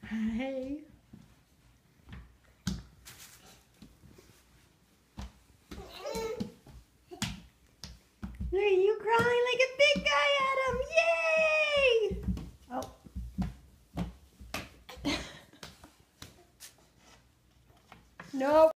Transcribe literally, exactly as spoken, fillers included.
Hey. Look at you crawling like a big guy, Adam. Yay! Oh. No.